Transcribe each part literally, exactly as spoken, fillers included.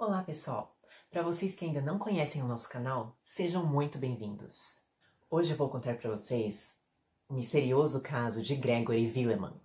Olá pessoal! Para vocês que ainda não conhecem o nosso canal, sejam muito bem-vindos. Hoje eu vou contar para vocês o misterioso caso de Gregory Willeman.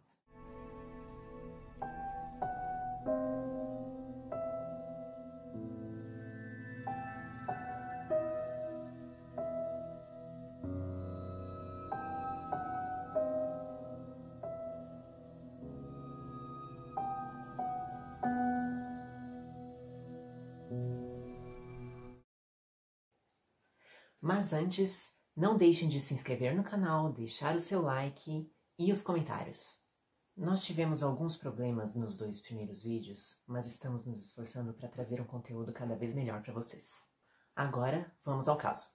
Mas antes, não deixem de se inscrever no canal, deixar o seu like e os comentários. Nós tivemos alguns problemas nos dois primeiros vídeos, mas estamos nos esforçando para trazer um conteúdo cada vez melhor para vocês. Agora, vamos ao caso.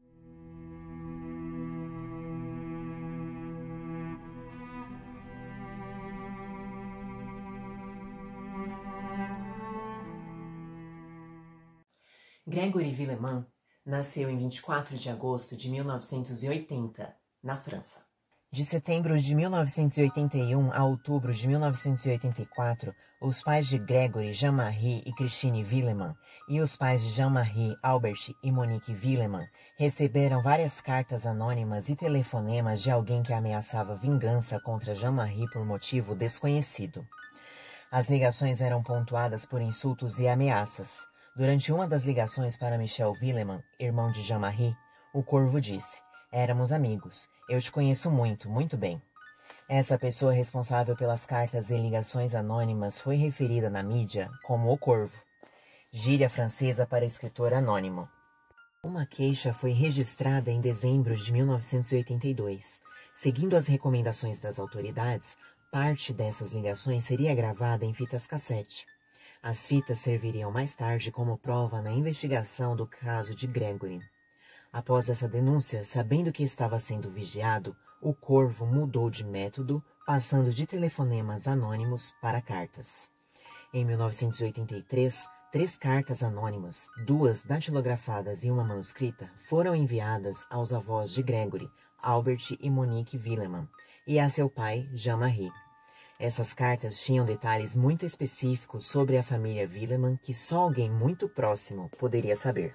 Gregory Willeman nasceu em vinte e quatro de agosto de mil novecentos e oitenta, na França. De setembro de mil novecentos e oitenta e um a outubro de mil novecentos e oitenta e quatro, os pais de Gregory, Jean-Marie e Christine Willeman e os pais de Jean-Marie, Albert e Monique Willeman receberam várias cartas anônimas e telefonemas de alguém que ameaçava vingança contra Jean-Marie por motivo desconhecido. As ligações eram pontuadas por insultos e ameaças. Durante uma das ligações para Michel Willeman, irmão de Jean-Marie, o corvo disse: "Éramos amigos. Eu te conheço muito, muito bem." Essa pessoa responsável pelas cartas e ligações anônimas foi referida na mídia como o corvo, gíria francesa para escritor anônimo. Uma queixa foi registrada em dezembro de mil novecentos e oitenta e dois. Seguindo as recomendações das autoridades, parte dessas ligações seria gravada em fitas cassete. As fitas serviriam mais tarde como prova na investigação do caso de Gregory. Após essa denúncia, sabendo que estava sendo vigiado, o corvo mudou de método, passando de telefonemas anônimos para cartas. Em mil novecentos e oitenta e três, três cartas anônimas, duas datilografadas e uma manuscrita, foram enviadas aos avós de Gregory, Albert e Monique Willeman, e a seu pai, Jean-Marie. Essas cartas tinham detalhes muito específicos sobre a família Willeman que só alguém muito próximo poderia saber.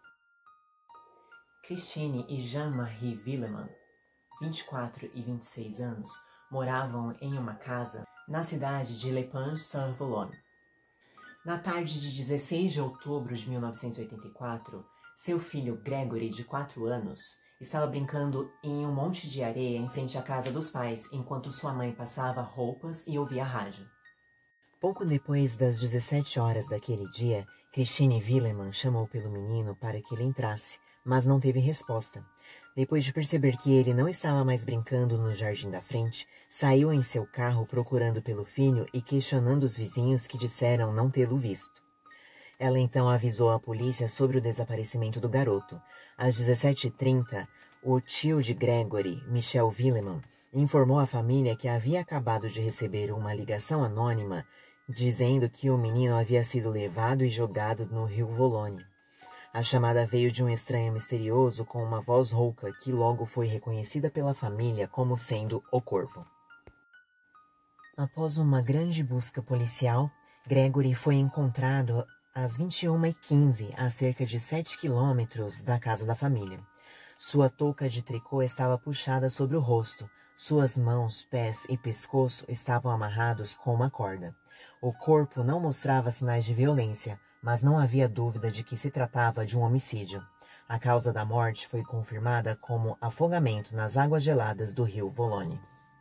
Christine e Jean-Marie Willeman, vinte e quatro e vinte e seis anos, moravam em uma casa na cidade de Le Pange-sur-Volonne. Na tarde de dezesseis de outubro de mil novecentos e oitenta e quatro, seu filho Gregory, de quatro anos, estava brincando em um monte de areia em frente à casa dos pais, enquanto sua mãe passava roupas e ouvia rádio. Pouco depois das dezessete horas daquele dia, Christine Willeman chamou pelo menino para que ele entrasse, mas não teve resposta. Depois de perceber que ele não estava mais brincando no jardim da frente, saiu em seu carro procurando pelo filho e questionando os vizinhos que disseram não tê-lo visto. Ela então avisou a polícia sobre o desaparecimento do garoto. Às dezessete e trinta, o tio de Gregory, Michel Willeman, informou à família que havia acabado de receber uma ligação anônima dizendo que o menino havia sido levado e jogado no rio Volonne. A chamada veio de um estranho misterioso com uma voz rouca que logo foi reconhecida pela família como sendo o corvo. Após uma grande busca policial, Gregory foi encontrado às vinte e uma e quinze, a cerca de sete quilômetros da casa da família. Sua touca de tricô estava puxada sobre o rosto. Suas mãos, pés e pescoço estavam amarrados com uma corda. O corpo não mostrava sinais de violência, mas não havia dúvida de que se tratava de um homicídio. A causa da morte foi confirmada como afogamento nas águas geladas do rio Volonne.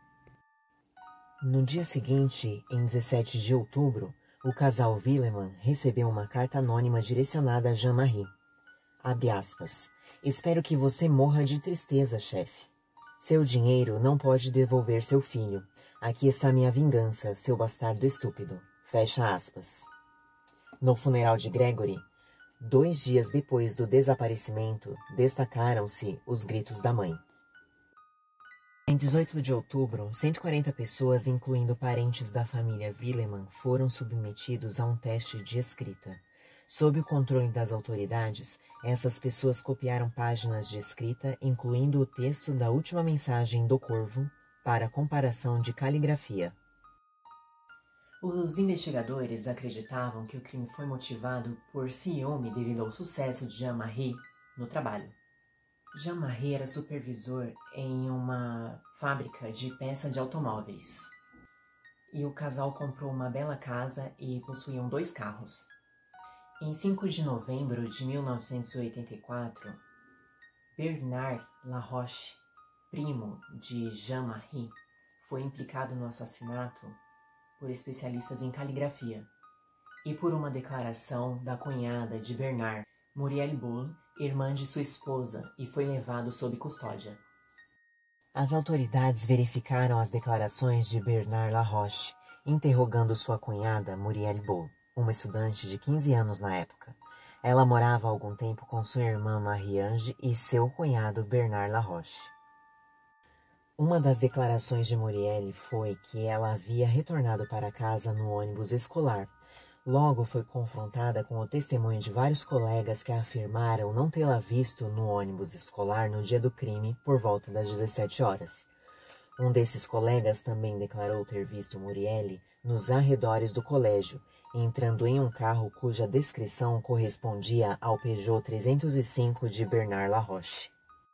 No dia seguinte, em dezessete de outubro, o casal Willeman recebeu uma carta anônima direcionada a Jean-Marie. Abre aspas. "Espero que você morra de tristeza, chefe. Seu dinheiro não pode devolver seu filho. Aqui está minha vingança, seu bastardo estúpido." Fecha aspas. No funeral de Gregory, dois dias depois do desaparecimento, destacaram-se os gritos da mãe. Em dezoito de outubro, cento e quarenta pessoas, incluindo parentes da família Willeman, foram submetidos a um teste de escrita. Sob o controle das autoridades, essas pessoas copiaram páginas de escrita, incluindo o texto da última mensagem do corvo, para comparação de caligrafia. Os investigadores acreditavam que o crime foi motivado por ciúme devido ao sucesso de Jean-Marie no trabalho. Jean-Marie era supervisor em uma fábrica de peça de automóveis. E o casal comprou uma bela casa e possuíam dois carros. Em cinco de novembro de mil novecentos e oitenta e quatro, Bernard Laroche, primo de Jean-Marie, foi implicado no assassinato por especialistas em caligrafia e por uma declaração da cunhada de Bernard, Muriel Bull, irmã de sua esposa, e foi levado sob custódia. As autoridades verificaram as declarações de Bernard Laroche, interrogando sua cunhada, Muriel Bull, uma estudante de quinze anos na época. Ela morava há algum tempo com sua irmã Marie-Ange e seu cunhado Bernard Laroche. Uma das declarações de Muriel foi que ela havia retornado para casa no ônibus escolar. Logo foi confrontada com o testemunho de vários colegas que afirmaram não tê-la visto no ônibus escolar no dia do crime por volta das dezessete horas. Um desses colegas também declarou ter visto Muriel nos arredores do colégio, entrando em um carro cuja descrição correspondia ao Peugeot trezentos e cinco de Bernard Laroche.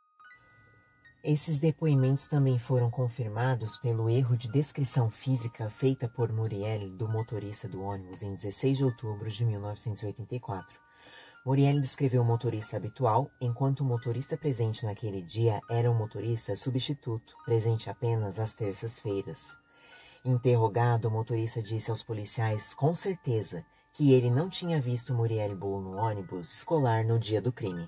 Esses depoimentos também foram confirmados pelo erro de descrição física feita por Muriel do motorista do ônibus em dezesseis de outubro de mil novecentos e oitenta e quatro. Muriel descreveu o motorista habitual, enquanto o motorista presente naquele dia era um motorista substituto, presente apenas às terças-feiras. Interrogado, o motorista disse aos policiais com certeza que ele não tinha visto Muriel Bull no ônibus escolar no dia do crime.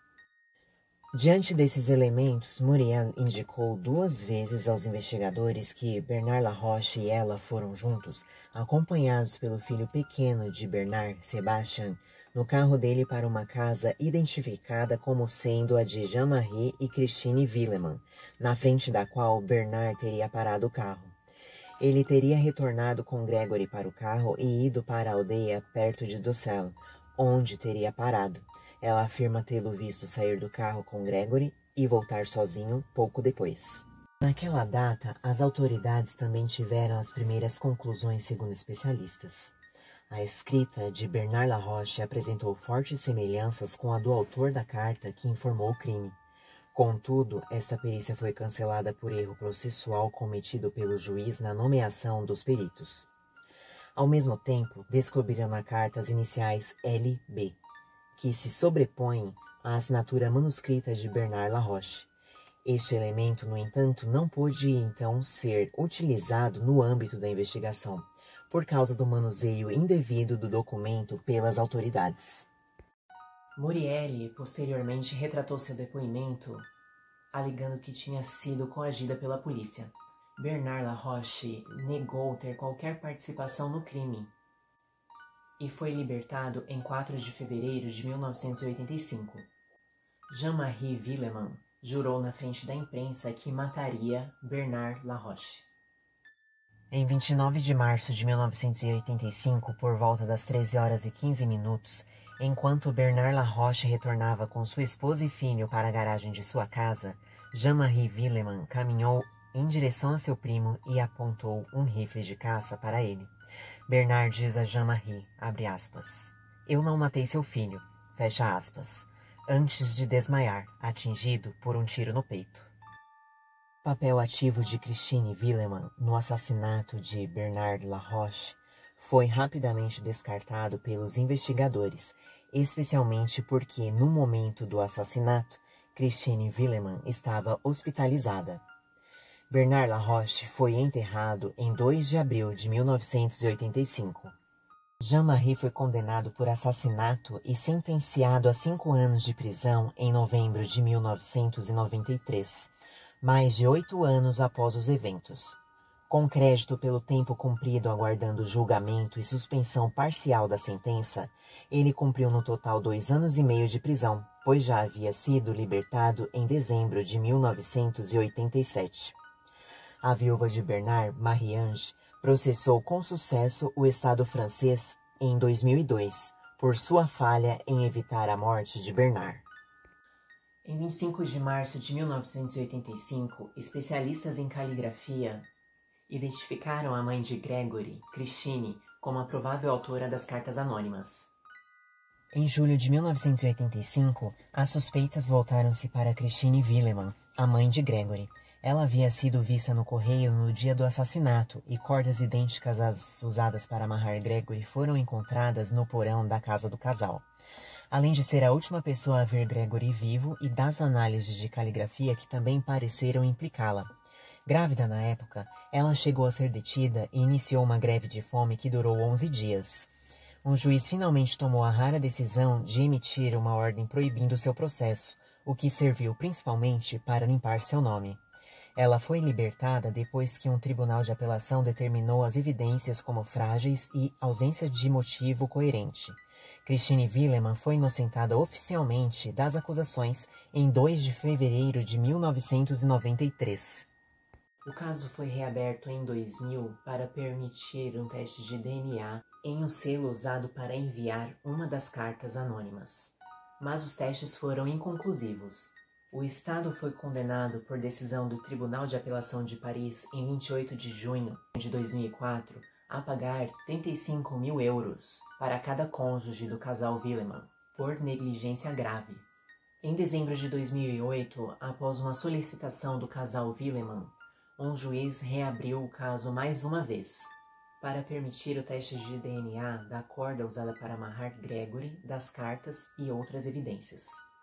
Diante desses elementos, Muriel indicou duas vezes aos investigadores que Bernard Laroche e ela foram juntos, acompanhados pelo filho pequeno de Bernard, Sébastien, no carro dele para uma casa identificada como sendo a de Jean-Marie e Christine Villeman, na frente da qual Bernard teria parado o carro. Ele teria retornado com Gregory para o carro e ido para a aldeia perto de Docelle, onde teria parado. Ela afirma tê-lo visto sair do carro com Gregory e voltar sozinho pouco depois. Naquela data, as autoridades também tiveram as primeiras conclusões segundo especialistas. A escrita de Bernard Laroche apresentou fortes semelhanças com a do autor da carta que informou o crime. Contudo, esta perícia foi cancelada por erro processual cometido pelo juiz na nomeação dos peritos. Ao mesmo tempo, descobriram na carta as iniciais L B, que se sobrepõem à assinatura manuscrita de Bernard Laroche. Este elemento, no entanto, não pôde então ser utilizado no âmbito da investigação, por causa do manuseio indevido do documento pelas autoridades. Muriel posteriormente retratou seu depoimento, alegando que tinha sido coagida pela polícia. Bernard Laroche negou ter qualquer participação no crime e foi libertado em quatro de fevereiro de mil novecentos e oitenta e cinco. Jean-Marie Villeman jurou na frente da imprensa que mataria Bernard Laroche. Em vinte e nove de março de mil novecentos e oitenta e cinco, por volta das treze horas e quinze minutos, enquanto Bernard Laroche retornava com sua esposa e filho para a garagem de sua casa, Jean-Marie Villeman caminhou em direção a seu primo e apontou um rifle de caça para ele. Bernard diz a Jean-Marie, abre aspas, eu não matei seu filho, fecha aspas, antes de desmaiar, atingido por um tiro no peito. O papel ativo de Christine Villeman no assassinato de Bernard Laroche foi rapidamente descartado pelos investigadores, especialmente porque, no momento do assassinato, Christine Villeman estava hospitalizada. Bernard Laroche foi enterrado em dois de abril de mil novecentos e oitenta e cinco. Jean-Marie foi condenado por assassinato e sentenciado a cinco anos de prisão em novembro de mil novecentos e noventa e três, mais de oito anos após os eventos. Com crédito pelo tempo cumprido aguardando julgamento e suspensão parcial da sentença, ele cumpriu no total dois anos e meio de prisão, pois já havia sido libertado em dezembro de mil novecentos e oitenta e sete. A viúva de Bernard, Marie-Ange, processou com sucesso o Estado francês em dois mil e dois, por sua falha em evitar a morte de Bernard. Em vinte e cinco de março de mil novecentos e oitenta e cinco, especialistas em caligrafia identificaram a mãe de Gregory, Christine, como a provável autora das cartas anônimas. Em julho de mil novecentos e oitenta e cinco, as suspeitas voltaram-se para Christine Villeman, a mãe de Gregory. Ela havia sido vista no correio no dia do assassinato e cordas idênticas às usadas para amarrar Gregory foram encontradas no porão da casa do casal. Além de ser a última pessoa a ver Gregory vivo e das análises de caligrafia que também pareceram implicá-la. Grávida na época, ela chegou a ser detida e iniciou uma greve de fome que durou onze dias. Um juiz finalmente tomou a rara decisão de emitir uma ordem proibindo seu processo, o que serviu principalmente para limpar seu nome. Ela foi libertada depois que um tribunal de apelação determinou as evidências como frágeis e ausência de motivo coerente. Christine Villeman foi inocentada oficialmente das acusações em dois de fevereiro de mil novecentos e noventa e três. O caso foi reaberto em dois mil para permitir um teste de D N A em um selo usado para enviar uma das cartas anônimas. Mas os testes foram inconclusivos. O Estado foi condenado por decisão do Tribunal de Apelação de Paris em vinte e oito de junho de dois mil e quatro a pagar trinta e cinco mil euros para cada cônjuge do casal Villeman, por negligência grave. Em dezembro de dois mil e oito, após uma solicitação do casal Villeman, um juiz reabriu o caso mais uma vez, para permitir o teste de D N A da corda usada para amarrar Gregory, das cartas e outras evidências.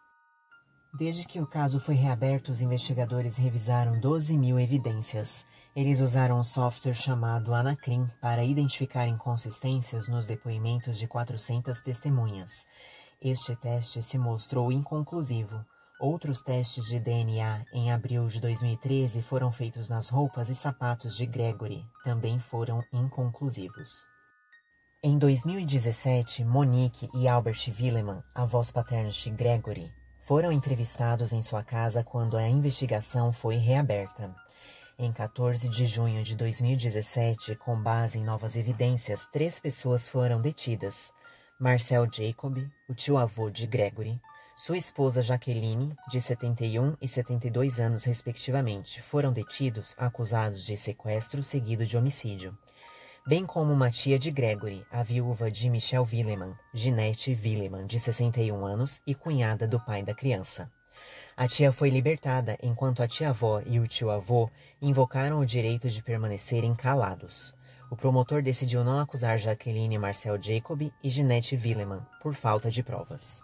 Desde que o caso foi reaberto, os investigadores revisaram doze mil evidências. Eles usaram um software chamado Anacrim para identificar inconsistências nos depoimentos de quatrocentas testemunhas. Este teste se mostrou inconclusivo. Outros testes de D N A em abril de dois mil e treze foram feitos nas roupas e sapatos de Gregory. Também foram inconclusivos. Em dois mil e dezessete, Monique e Albert Villeman, avós paternos de Gregory, foram entrevistados em sua casa quando a investigação foi reaberta. Em quatorze de junho de dois mil e dezessete, com base em novas evidências, três pessoas foram detidas. Marcel Jacob, o tio-avô de Gregory, sua esposa Jacqueline, de setenta e um e setenta e dois anos respectivamente, foram detidos acusados de sequestro seguido de homicídio, bem como uma tia de Gregory, a viúva de Michel Villeman, Ginette Villeman, de sessenta e um anos e cunhada do pai da criança. A tia foi libertada, enquanto a tia-avó e o tio-avô invocaram o direito de permanecerem calados. O promotor decidiu não acusar Jacqueline Marcel Jacob e Ginette Villeman por falta de provas.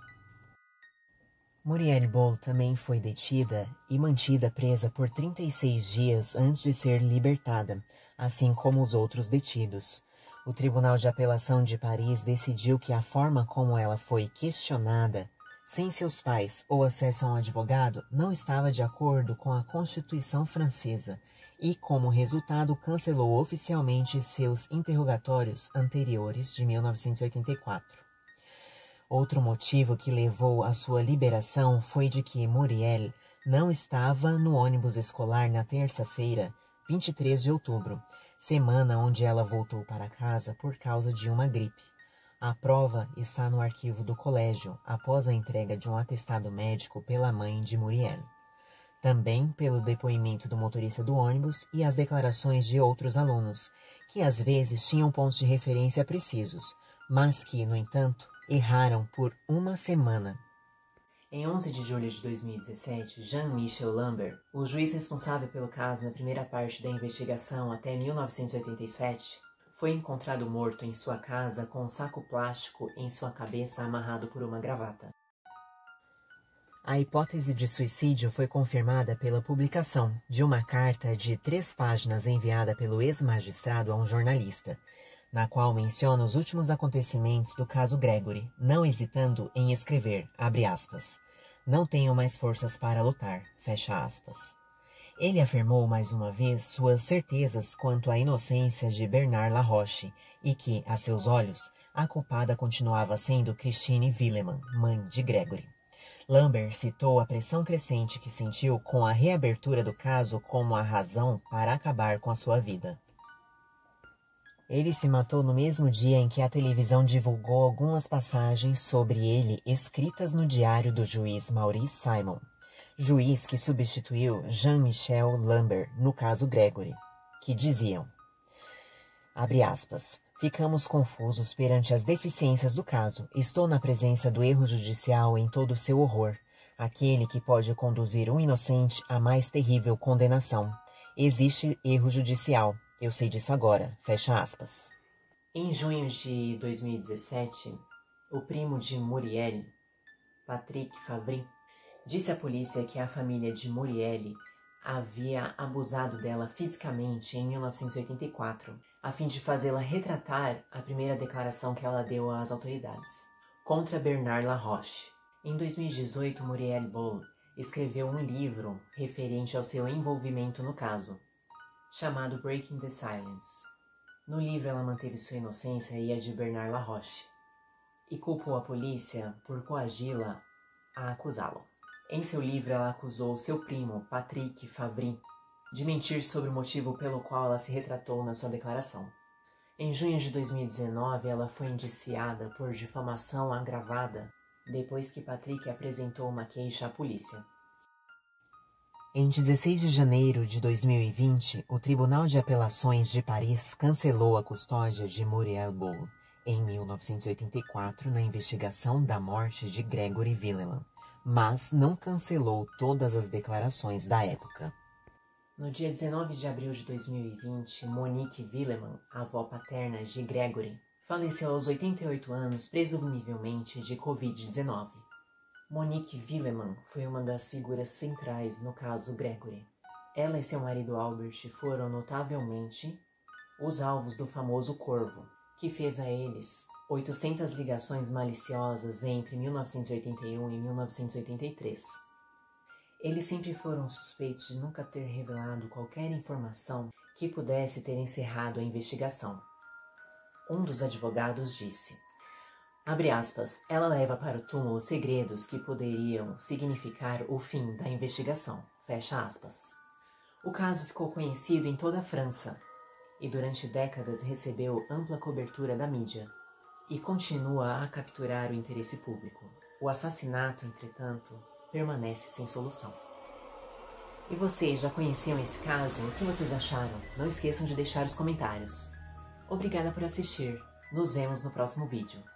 Muriel Boll também foi detida e mantida presa por trinta e seis dias antes de ser libertada, assim como os outros detidos. O Tribunal de Apelação de Paris decidiu que a forma como ela foi questionada, sem seus pais ou acesso a um advogado, não estava de acordo com a Constituição francesa e, como resultado, cancelou oficialmente seus interrogatórios anteriores de mil novecentos e oitenta e quatro. Outro motivo que levou à sua liberação foi de que Muriel não estava no ônibus escolar na terça-feira, vinte e três de outubro, semana onde ela voltou para casa por causa de uma gripe. A prova está no arquivo do colégio, após a entrega de um atestado médico pela mãe de Muriel. Também pelo depoimento do motorista do ônibus e as declarações de outros alunos, que às vezes tinham pontos de referência precisos, mas que, no entanto, erraram por uma semana. Em onze de julho de dois mil e dezessete, Jean-Michel Lambert, o juiz responsável pelo caso na primeira parte da investigação até mil novecentos e oitenta e sete, foi encontrado morto em sua casa com um saco plástico em sua cabeça amarrado por uma gravata. A hipótese de suicídio foi confirmada pela publicação de uma carta de três páginas enviada pelo ex-magistrado a um jornalista, na qual menciona os últimos acontecimentos do caso Gregory, não hesitando em escrever, abre aspas, não tenho mais forças para lutar, fecha aspas. Ele afirmou mais uma vez suas certezas quanto à inocência de Bernard Laroche e que, a seus olhos, a culpada continuava sendo Christine Villeman, mãe de Gregory. Lambert citou a pressão crescente que sentiu com a reabertura do caso como a razão para acabar com a sua vida. Ele se matou no mesmo dia em que a televisão divulgou algumas passagens sobre ele escritas no diário do juiz Maurice Simon, juiz que substituiu Jean-Michel Lambert no caso Gregory. que diziam, abre aspas, ficamos confusos perante as deficiências do caso. Estou na presença do erro judicial em todo o seu horror, aquele que pode conduzir um inocente à mais terrível condenação. Existe erro judicial, eu sei disso agora, fecha aspas. Em junho de dois mil e dezessete, o primo de Muriel, Patrick Favry, disse à polícia que a família de Muriel havia abusado dela fisicamente em mil novecentos e oitenta e quatro, a fim de fazê-la retratar a primeira declaração que ela deu às autoridades, contra Bernard Laroche. Em dois mil e dezoito, Muriel Boll escreveu um livro referente ao seu envolvimento no caso, chamado Breaking the Silence. No livro, ela manteve sua inocência e a de Bernard Laroche, e culpou a polícia por coagi-la a acusá-lo. Em seu livro, ela acusou seu primo, Patrick Favry, de mentir sobre o motivo pelo qual ela se retratou na sua declaração. Em junho de dois mil e dezenove, ela foi indiciada por difamação agravada depois que Patrick apresentou uma queixa à polícia. Em dezesseis de janeiro de dois mil e vinte, o Tribunal de Apelações de Paris cancelou a custódia de Muriel Boll em mil novecentos e oitenta e quatro na investigação da morte de Gregory Villeman, mas não cancelou todas as declarações da época. No dia dezenove de abril de dois mil e vinte, Monique Villeman, avó paterna de Gregory, faleceu aos oitenta e oito anos, presumivelmente de covid dezenove. Monique Villeman foi uma das figuras centrais no caso Gregory. Ela e seu marido Albert foram notavelmente os alvos do famoso Corvo, que fez a eles oitocentas ligações maliciosas entre mil novecentos e oitenta e um e mil novecentos e oitenta e três. Eles sempre foram suspeitos de nunca ter revelado qualquer informação que pudesse ter encerrado a investigação. Um dos advogados disse, abre aspas, ela leva para o túmulo segredos que poderiam significar o fim da investigação, fecha aspas. O caso ficou conhecido em toda a França e durante décadas recebeu ampla cobertura da mídia e continua a capturar o interesse público. O assassinato, entretanto, permanece sem solução. E vocês já conheciam esse caso? O que vocês acharam? Não esqueçam de deixar os comentários. Obrigada por assistir. Nos vemos no próximo vídeo.